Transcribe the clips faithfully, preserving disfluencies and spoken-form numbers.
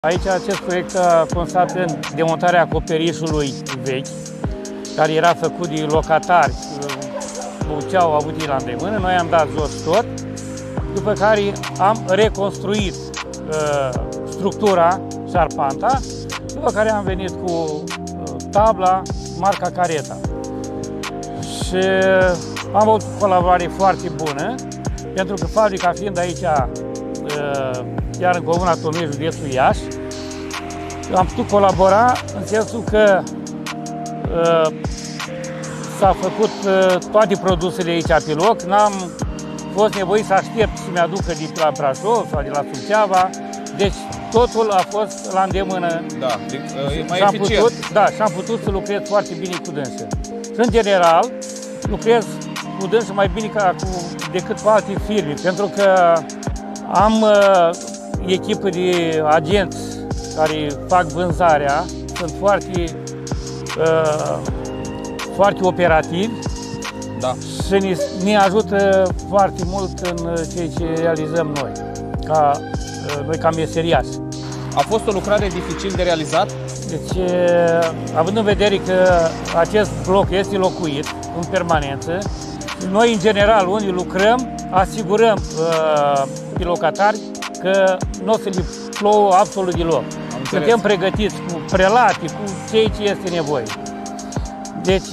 Aici acest proiect a constat în demontarea acoperișului vechi, care era făcut de locatari, ce au avut la îndemână. Noi am dat jos tot, după care am reconstruit uh, structura, șarpanta, după care am venit cu uh, tabla, marca Careta. Și am avut o colaborare foarte bună, pentru că fabrica fiind aici, uh, chiar în Comuna Tomei, județul Iași, am putut colabora în sensul că uh, s-a făcut uh, toate produsele aici pe loc. N-am fost nevoit să aștept să-mi aducă de la Brașov sau de la Suceava. Deci totul a fost la îndemână. Da, e mai și-am eficient. putut, da, și am putut să lucrez foarte bine cu dânsă. Și în general lucrez cu dânsă mai bine ca cu, decât cu alte firme, pentru că am uh, echipă de agenți care fac vânzarea, sunt foarte, uh, foarte operativi, da. și ne, ne ajută foarte mult în ceea ce realizăm noi, ca, uh, noi ca meseriași. A fost o lucrare dificil de realizat? Deci, uh, având în vedere că acest bloc este locuit în permanență, noi, în general, unde lucrăm, asigurăm uh, pe locatari că nu o să le plouă absolut deloc. Suntem pregătiți cu prelate, cu ceea ce este nevoie. Deci,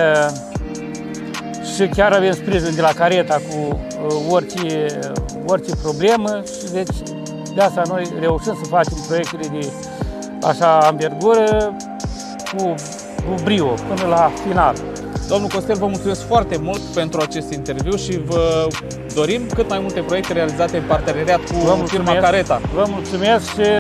și chiar avem sprijin de la Careta cu orice, orice problemă și deci de asta noi reușim să facem proiectele de așa ambergură cu, cu brio până la final. Domnul Costel, vă mulțumesc foarte mult pentru acest interviu și vă dorim cât mai multe proiecte realizate în parteneriat cu firma Careta. Vă mulțumesc și